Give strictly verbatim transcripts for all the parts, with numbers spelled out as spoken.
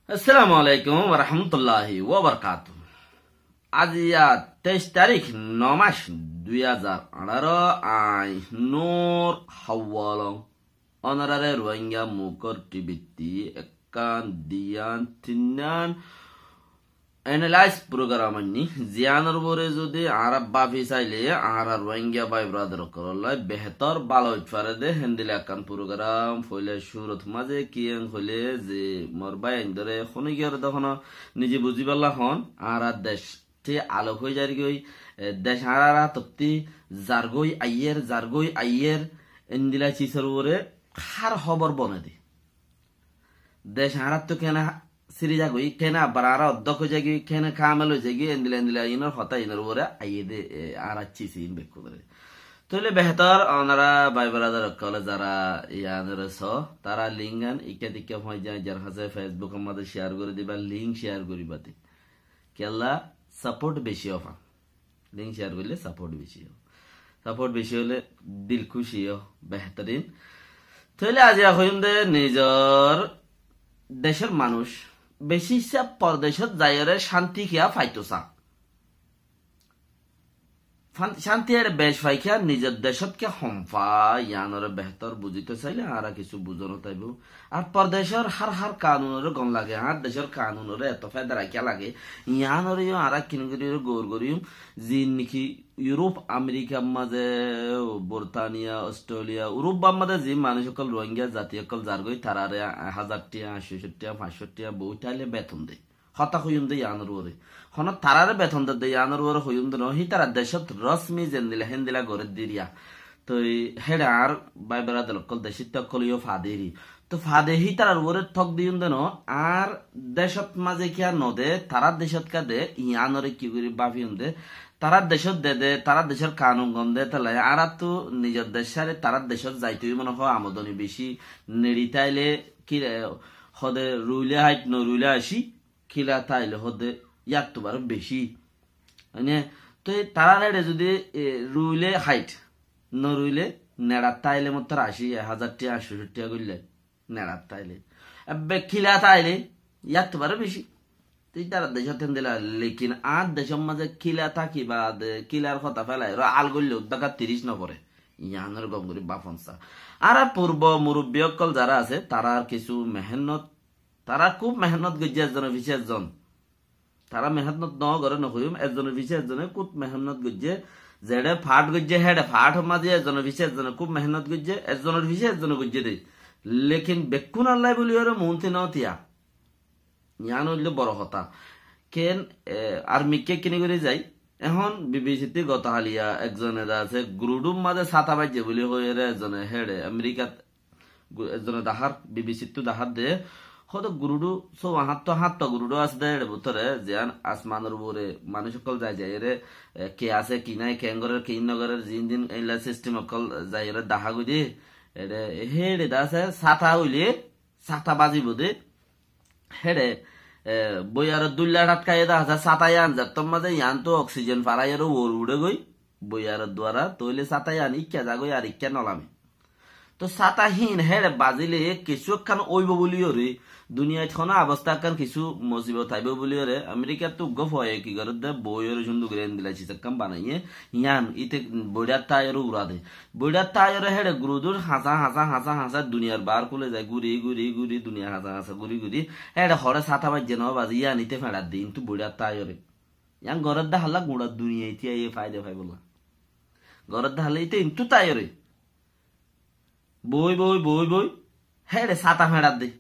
আসসালামু আলাইকুম ওয়া রাহমাতুল্লাহি ওয়া বারাকাতুহু। আজ ইয়া তেইশ তারিখ নয় মাস দুই হাজার আঠারো আই নূর হাওয়ালং অনারারে রোহিঙ্গা মুকর টিবিটি একান দিয়ান তিনান এনালাইজ প্রোগ্রাম নি জিয়ানর বরে যদি আরব বাফি চাইলে আর রোহিঙ্গা ভাই ব্রাদার করলাই বেহতর ভালো ইফারে দে হেন্দিল একান প্রোগ্রাম ফলে সুরত মাঝে কিয়ং হলে যে মোর ভাই ইন্দরে খনি গিয়ে তখন নিজে বুঝি পারলা হন আর দেশ তে আলোক হয়ে যার গই দেশ হারারা তপ্তি জারগই আইয়ের জারগই আইয়ের ইন্দিলা চিসর বরে খার খবর বনে দি দেশ হারাত তো কেনা সিরি যাগই কেনা বারারা অধ্যক্ষ যাগি কেনা কামেল যাগি এন্দিলা এন্দিলা ইনর হতা ইনর ওরে আইয়ে দে আর চিসি ইন বেক করে তোলে বেহতর ওনারা ভাই ব্রাদার কলে যারা ইয়ানের স তারা লিঙ্গান ইকে দিকে হয় যায় যার হাতে ফেসবুক আমাদের শেয়ার করে দিবা লিংক শেয়ার করিবাতে কেলা সাপোর্ট বেশি অফা লিংক শেয়ার করলে সাপোর্ট বেশি হয় সাপোর্ট বেশি হলে দিল খুশি হয় বেহতরিন তোলে আজ হইম দে নিজর দেশের মানুষ বেশি পরদেশত যাইরে শান্তি কিয়া ফাইতোসা শান্তি আর বেশ ফাইকিয়া নিজের দেশত কে হমফা ইয়ানরে বেহতর বুঝিতে চাইলে আর কিছু বুঝনো তাইব আর পরদেশের হার হার কানুনের গম লাগে আর দেশের কানুনের এত ফায়দা রাখিয়া লাগে ইয়ানরে আর কিনগরি গৌর করিম যি নাকি ইউরোপ আমেরিকা মাঝে বর্তানিয়া অস্ট্রেলিয়া ইউরোপ মাঝে যে মানুষ সকল রোহিঙ্গা জাতি সকল যারগই তারারে হাজার টিয়া আশি টিয়া পাঁচশো টিয়া বউটাইলে বেতন দেয় হতা হইম দে ইয়ানোর ওরে হন তারারে বেতন দে ইয়ানোর ওরে হইম দে নহি তারা দেশত রশ্মি যেন দিলা হেন দিলা গরে দিরিয়া তো হেডা আর বাই বেড়া দল কল দেশিত কলিও ফাদেরি তো ফাদেহি তারার ওরে ঠক দিউন দেন আর দেশত মাঝে কিয়া নদে তারা দেশত কা দে ইয়ানোরে কি করি বাভিউন দে তারা দেশত দে দে তারা দেশের কানুন গম দে তাহলে আর তো নিজের দেশারে তারা দেশত যাইতেই মনে হয় আমদানি বেশি নেড়িতাইলে কি হদে রুইলে হাইট ন রুইলে আসি খিলা তাইলে হদে ইয়ার তো বার বেশি মানে তো তারা নেড়ে যদি রুইলে হাইট ন রুইলে নেড়ার তাইলে মত আশি হাজার টিয়া আটশো টিয়া করলে নেড়ার তাইলে খিলা তাইলে ইয়ার তো বার বেশি তারা দেশত দিলা লেকিন আর দেশের মাঝে খিলা থাকি বা কিলার কথা ফেলাই আল করলে উদ্দাকা তিরিশ নপরে ইয়ানের গঙ্গুরি বাফনসা আর পূর্ব মুরব্বী অকল যারা আছে তারা কিছু মেহনত তারা খুব মেহনত গজ্জে একজনের পিছিয়ে একজন তারা মেহনত ন করে নকইম একজনের পিছিয়ে একজনে খুব মেহনত গজ্জে যেডে ফাট গজ্জে হেডে ফাট মাঝে একজনের পিছিয়ে একজনে খুব মেহনত গজ্জে একজনের পিছিয়ে একজনে গজ্জে দেয় লেকিন বেকুন আল্লাহ বলি ওরে মনতে নতিয়া ইয়ান হইলে বড় কথা কেন আর মিকে কিনে করে যাই এখন বিবিসিতে গত হালিয়া একজনে আছে গ্রুডুম মাঝে ছাতা বাজে বলি হয়ে একজনে হেডে আমেরিকাত একজনে দাহার বিবিসিতে দাহার দে হয়তো গুরুডু সব হাত হাত গুরুডু আছে দে বুতরে যেন আসমানের উপরে মানুষ সকল যায় যায় রে কে আছে কি নাই কেঙ্গরের কি নগরের জিন দিন এইলা সিস্টেম অকল যায় রে দাহা গুদি এরে হেডে দাসে ছাতা হইলে ছাতা বাজিব দে হেডে বইয়ার দুল্লা টাটকাই দা হাজার ছাতাই আন যার তোর মাঝে ইয়ান তো অক্সিজেন ফারাই আর ওর উড়ে গই বইয়ার দ্বারা তৈলে ছাতাই আন ইচ্ছা যাগই আর ইচ্ছা নলামে তো ছাতাহীন হেড়ে বাজিলে কিছু একখান ওইব বলিও রে দুনিয়ায় কোনো অবস্থা একখান কিছু মসিবত আইব বলিও রে আমেরিকার তো গফ হয় কি করে দে বইয়ের সুন্দর করে দিলাইছি কাম বানাইয়ে ইয়ান ইতে বইডার টায়ার উড়া দে বইডার টায়ার হেড়ে গুরুদুর হাসা হাসা হাসা হাসা দুনিয়ার বার খুলে যায় ঘুরি ঘুরি ঘুরি দুনিয়া হাসা হাসা ঘুরি ঘুরি হেড়ে হরে ছাতা বাজে ন বাজি ইয়ান ইতে ফেড়ার দিন তো বইডার টায়ারে ইয়ান ঘরের দা হাল্লা গুড়ার দুনিয়া ইতিয়া এ ফায়দা ফাই বললা ঘরের দা হাল্লা ইতে ইন্তু টায়ারে বই বই বই বই হ্যাঁ রে ছাতা ফেড়ার দে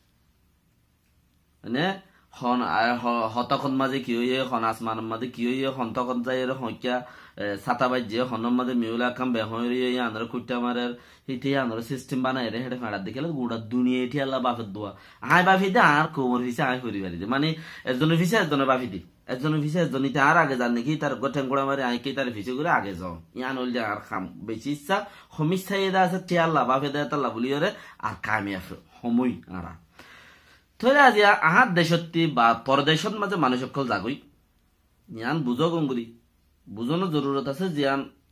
মানে হন হতখন মাঝে কি হইয়ে হন আসমান মাঝে কি হইয়ে হন তখন যাই হইয়া ছাতা বাজে হনের মাঝে মিউলা কাম বেহরিয়ে আনরে কুট্টা মারের হিতে আনরে সিস্টেম বানাই রে হেডে ফেড়ার দেখে গুড়া দুনিয়া এটি আল্লাহ বাপের দোয়া আয় বাফি দে আর কোমর ফিসে আয় করি পারি মানে একজনের ফিসে একজনের বাফি দি একজনের ফিসে একজনিতে আর আগে যান নাকি তার গোঠেন গোড়া মারে আই কি তার ফিসে করে আগে যাও ইয়ান হইলে আর খাম বেশি ইচ্ছা সমস্যা এদা আছে তে আল্লাহ বাফে দেয় তাল্লাহ বলি রে আর কামে আছে সময় আরা থরে আজিয়া আহার দেশত্তি বা পরদেশত মাঝে মানুষ সকল যাগই ইয়ান বুঝো গঙ্গুরি বুঝানোর জরুরত আছে জিয়ান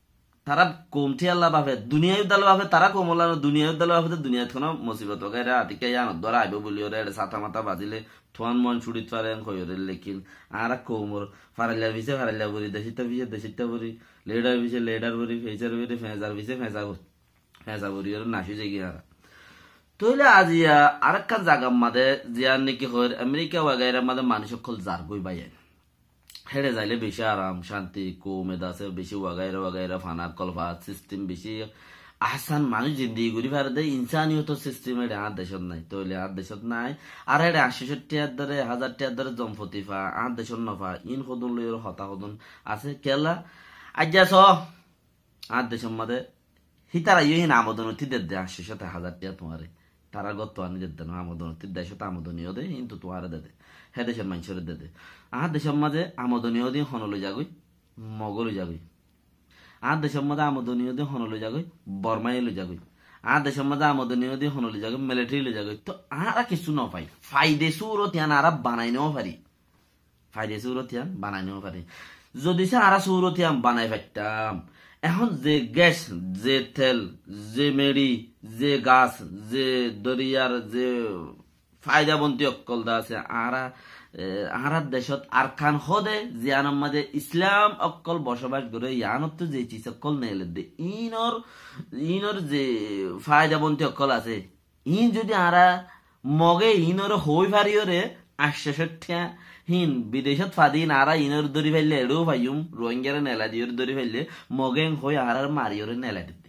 তারা কমটি আল্লাহ ভাবে দুনিয়া উদ্দাল ভাবে তারা কমলা দুনিয়া উদ্দাল ভাবে দুনিয়াত কোনো মুসিবত গাইরা আতিকে ইয়ান ধরা আইব বলি ওরে ছাতা মাথা বাজিলে থোয়ান মন ছুড়িত পারে কইরে লেকিন আর কোমর ফারাইলার ভিসে ফারাইলা বলি দেশিতা ভিসে দেশিতা বলি লেডার ভিসে লেডার বলি ফেজার ভিসে ফেজার ভিসে ফেজা ফেজা বলি ওরে নাসি যাই গিয়া তইলে আজিয়া আরেকটা জায়গা মাদে জিয়ার নাকি হয় আমেরিকা ওয়াগাইরা মাদে মানুষ সকল জার গই বাইয়ে হেড়ে যাইলে বেশি আরাম শান্তি কমে দাসে বেশি ওয়াগাইরা ওয়াগাইরা ফানার কলফা সিস্টেম বেশি আহসান মানুষ জিন্দিগি করি পারে দে ইনসানিয়ত সিস্টেম এটা আর দেশত নাই তইলে আর দেশত নাই আর এটা আশিশো টিয়ার ধরে হাজার টিয়ার ধরে জম্পতি ফা আর দেশত নফা ইন সদন লই হতা সদন আছে কেলা আজ্ঞা চ আর দেশের মাদে হিতারা ইহিন আমোদনতি দে দে আশিশো হাজার টিয়া তোমারে তারা গত আনি দে দেন আমোদনতি দেশত আমোদনীয় দে কিন্তু তোমারে দে দে হে দেশের মানুষের দে দে আর দেশের মাঝে আমোদনীয় দিন হনলৈ যাগই মগলৈ যাগই আর দেশের মাঝে আমোদনীয় দিন হনলৈ যাগই বর্মাই লৈ যাগই আর দেশের মাঝে আমোদনীয় দিন হনলৈ যাগই মিলিটারি লৈ যাগই তো আরা কিছু ন পাই ফাইদে সুরত ইয়ান আরা বানাই নেও পারি ফাইদে সুরত ইয়ান বানাই নেও পারি যদি সে আরা সুরত ইয়ান বানাই পারতাম এখন যে গ্যাস যে তেল যে মেড়ি যে গাছ যে দরিয়ার যে ফায়দাবন্তী অক্কল দা আছে আরা আহার দেশত আর খান হদে জিয়ানোর মাঝে ইসলাম অক্কল বসবাস করে ইয়ানত তো যে চিজ অক্কল নেলে দে ইনর ইনর যে ফায়দাবন্তী অক্কল আছে ইন যদি আরা মগে ইনর হই ফারিওরে আশ্বাসঠা হিন বিদেশত ফাদিন আরা ইনর দরি ফেললে এড়েও ভাইম রোহিঙ্গারে নেলা দিওর দরি ফেললে মগেং হই আরার মারিওরে নেলা দিতে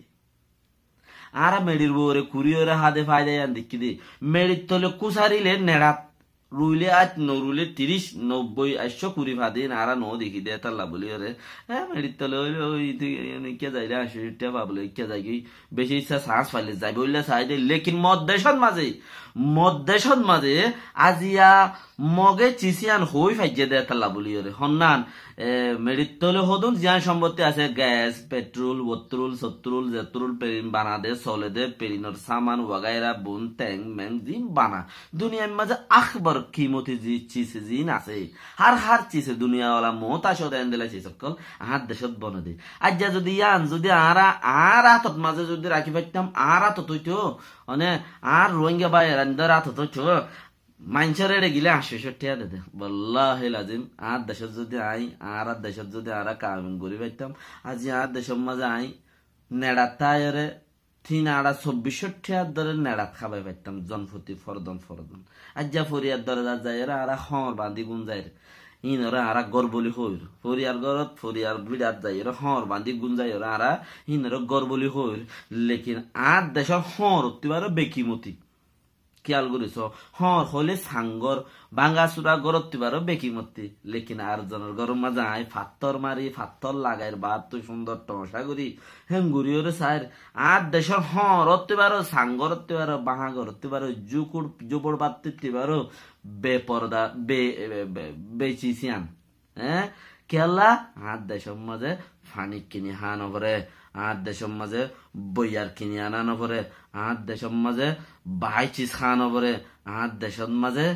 আরা মেডির বউরে কুড়িওরে হাতে ফায়দা ইয়ান দেখি দি মেডির তলে কুসারিলে নেড়াত রুইলে আজ নরুলে তিরিশ নব্বই আটশো কুড়ি ফাদিন আরা ন দেখি দে তার লাভলি ওরে হ্যাঁ মেডির তলে হইলে ওই কে যাইলে আশি টা ভাবলে কে যাই বেশি ইচ্ছা শ্বাস ফাইলে যাই বললে চাই দে লেকিন মদ দেশত মাঝে মদ দেশত মাঝে আজিয়া মগে চিচিয়ান হই ফাইজে দে তার লাভলি ওরে হন্নান মেডির তলে হদুন জিয়ান সম্পত্তি আছে গ্যাস পেট্রোল বত্রুল সত্রুল জেত্রুল পেরিন বানা দে চলে দে পেরিনর সামান ওয়াগাইরা বুন ট্যাং ম্যাং জিম বানা দুনিয়ার মাঝে আখবর কিমতি জি চিছে জিন আছে হার হার চিছে দুনিয়াওয়ালা মহতাশত এন দিলা চিজ সকল আহার দেশত বনে দে আজ্ঞা যদি ইয়ান যদি আরা আর হাতত মাঝে যদি রাখি পাইতাম আর হাতত হইতো মানে আর রোহিঙ্গা বাই রান্দার হাতত হইতো মানুষের এড়ে গিলে আশিশো টিয়া দে দে বল্লাহি লাজিম আর দেশত যদি আই আর দেশত যদি আরা কামিন করি পাইতাম আজি আর দেশের মাঝে আই নেড়া তায়রে তিন আড়া চব্বিশশো টিয়ার দরে নেড়াত খাবাই পাইতাম জনফতি ফরদন ফরদন আজ্ঞা ফরিয়ার দরে যা যাই আরা খর বান্ধি গুন যাই ইনরা আরা গর্বলি হইর ফরিয়ার গরত ফরিয়ার বিড়াত যাই হর বান্ধি গুন যাই আরা ইনর গর্বলি হইর লেকিন আর দেশের হর উত্তিবার বেকিমতি খেয়াল করেছ হর হলে সাঙ্গর ভাঙ্গা চূড়া গরত তিবারও বেকিমতি লেকিন আর জনের গরম মাঝে আই ফাত্তর মারি ফাত্তর লাগাই বাদ তো সুন্দর টসা করি হেঙ্গুরিওরে সাইর আর দেশের হর তিবারও সাঙ্গর তিবারও বাহা গর তিবারও জুকুর জুপর বাদ তিবারও বেপরদা বে বেচিসিয়ান হ্যাঁ কেলা আর দেশের মাঝে ফানি কিনি হান করে আর দেশের মাঝে বইয়ার কিনি আনা নপরে আর দেশের মাঝে বাই চিজ খাওয়া নপরে আর দেশের মাঝে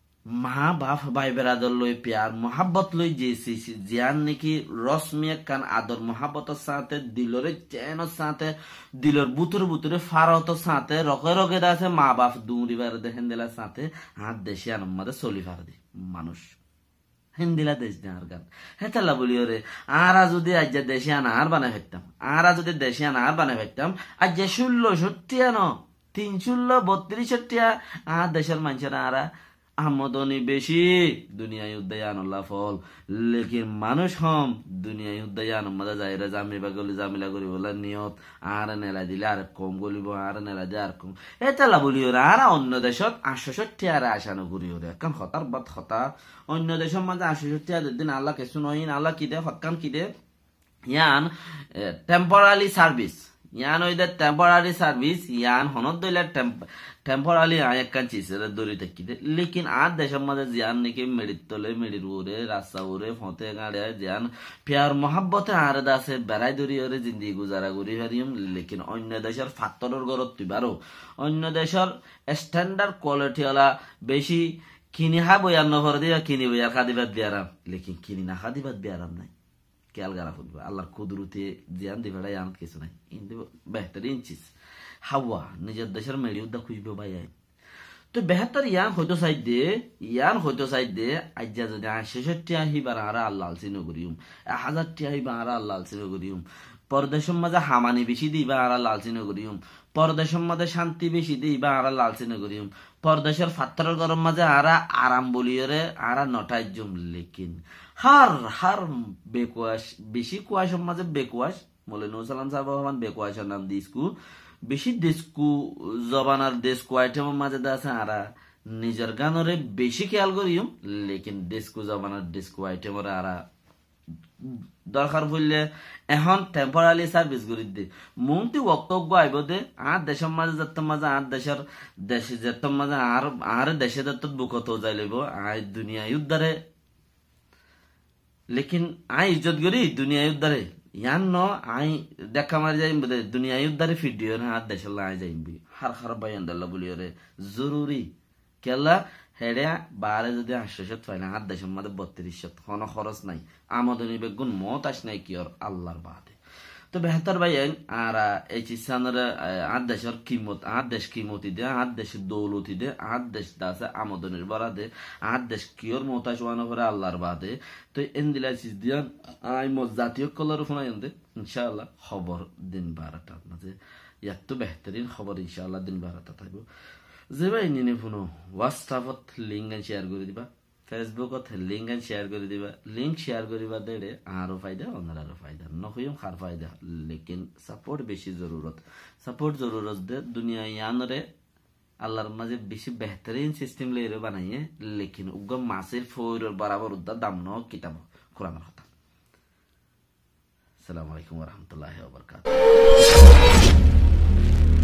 মা বাপ ভাই বেড়াদর লই প্যার মহাব্বত লই যে জিয়ান নাকি রসমিয়া কান আদর মহাব্বতের সাথে দিলরে চেনের সাথে দিলর বুতুরে বুতুরে ফারতর সাথে রকে রকে আছে মা বাপ দুরিবার দেখেন দিলার সাথে আর দেশে আনম মাঝে চলি ফার দি মানুষ হিন্দিলা দেশ দেওয়ার গান হেতাল্লা বলি ওরে আরা যদি আজ দেশে আনার বানাই ফেলতাম আরা যদি দেশে আনার বানাই ফেলতাম আজ যে ষোলো সট্টিয়া ন তিন ষোলো বত্রিশ সট্টিয়া আর দেশের মানুষেরা আরা আমদনি বেশি দুনিয়ায় উদ্দয়ানুল্লাহ ফল লেকিন মানুষ হম দুনিয়ায় উদ্দয়ান মজা যাইরা জামিবা গলি জামিলা করি বলে নিয়ত আর নেলা দিলে আর কম গলিব আর নেলা দিয়ে আর কম এতালা বলি ওরা আর অন্য দেশত আটশো ষাটটি আর আসানো ঘুরি ওরে কারণ হতার বাদ হতা অন্য দেশের মাঝে আটশো ষাটটি আর দিন আল্লাহ কিছু নইন আল্লাহ কি দে হকান কি দে ইয়ান টেম্পোরারি সার্ভিস ইয়ান ওই দে টেম্পোরারি সার্ভিস ইয়ান হনত দইলা টেম্পোরারি আয়াকান চিসের দড়ি থাকি দে লেকিন আর দেশের মাঝে জিয়ান নাকি মেডির তলে মেডির উরে রাস্তা উরে ফতে গাড়ে জিয়ান প্যার মহাব্বতে আর দাসে বেড়াই দড়ি ওরে জিন্দি গুজারা করি হারিম লেকিন অন্য দেশের ফাত্তরের গরত তুইবারও অন্য দেশের স্ট্যান্ডার্ড কোয়ালিটি ওলা বেশি কিনি হা বইয়ার নভর দিয়া কিনি বইয়ার খাদিবাদ বিয়ারাম লেকিন কিনি না খাদিবাদ বিয়ারাম নাই খেয়াল করা ফুটবে আল্লাহর কুদরতে জিয়ান দিবে ইয়ান কিছু নাই কিন্তু বেহতরিন চিজ হাওয়া নিজের দেশের মেড়ি উদ্দা খুঁজবে ভাই তো বেহতর ইয়ান হয়তো সাইড দে ইয়ান হয়তো সাইড দে আজ্জা যদি ছেষট্টি আহিবার আরা আল্লাহ আলসিনো করিম এক হাজারটি আহিবা আরা আল্লাহ আলসিনো করিম পরদেশের মাঝে হামানি বেশি দিবা আরা লালচিনো করিম পরদেশের মাঝে শান্তি বেশি দিবা আরা লালচিনো করিম পরদেশের ফাত্তরের গরম মাঝে আরা আরাম বলিয়রে আরা নটাই জম লেকিন হার হার বেকুয়াশ বেশি কুয়াশের মাঝে বেকুয়াশ বলে নৌসালাম সাহেব রহমান বেকুয়াশের নাম দিসকু বেশি দেশকু জবানার দেশ কুয়াইটেমের মাঝে আছে আরা নিজের গানরে বেশি খেয়াল করিম লেকিন দেশকু জবানার দেশ কুয়াইটেমরে আরা দরকার পড়লে এখন টেম্পোরারি সার্ভিস করে দে মন্ত্রী বক্তব্য আইব দে আর দেশের মাঝে যেত মাঝে আর দেশের দেশে যেত মাঝে আর আর দেশে যেত বুকত যাই লইব আই দুনিয়া উদ্ধারে লেকিন আই ইজ্জত করি দুনিয়া উদ্ধারে ইয়ান ন আই দেখা মারি যাইম বোধে দুনিয়া উদ্ধারে ফিডিও না আর দেশের লাই যাইবি হার হার বাইন দাল্লা বলিওরে জরুরি কেলা হেডে বারে যদি আটশো পাই না আর দেশের মধ্যে বত্রিশ কোনো খরচ নাই আমদানি বেগুন মত আস নাই কি ওর আল্লাহর বাদে তো বেহতর ভাই আর এই চিসানের আর দেশের কিমত আর দেশ কিমতি দে আর দেশের দৌলতি দে আর দেশ দাসে আমদানির বাড়া দে আর দেশ কিওর মত আসবানো করে আল্লাহর বাদে তো এন দিলা চিজ দিয়া আই মত জাতীয় কলার শোনাই দে ইনশাআল্লাহ খবর দিন বারোটার মাঝে ইয়ার তো বেহতরিন খবর ইনশাআল্লাহ দিন বারোটা থাকবো যে ভাই নিনে ফোনো হোয়াটসঅ্যাপত লিঙ্ক শেয়ার করে দিবা ফেসবুকত লিঙ্ক শেয়ার করে দিবা লিঙ্ক শেয়ার করিবা দেড়ে আরো ফায়দা অন্যের আরো ফায়দা নকইম খার ফায়দা লেকিন সাপোর্ট বেশি জরুরত সাপোর্ট জরুরত দে দুনিয়া ইয়ানরে আল্লাহর মাঝে বেশি বেহতরিন সিস্টেম লেরে বানাইয়ে লেকিন উগম মাসের ফোর বরাবর উদ্দা দাম ন কিতাব কোরআনের কথা আসসালামু আলাইকুম ওয়া রাহমাতুল্লাহি ওয়া বারাকাতুহু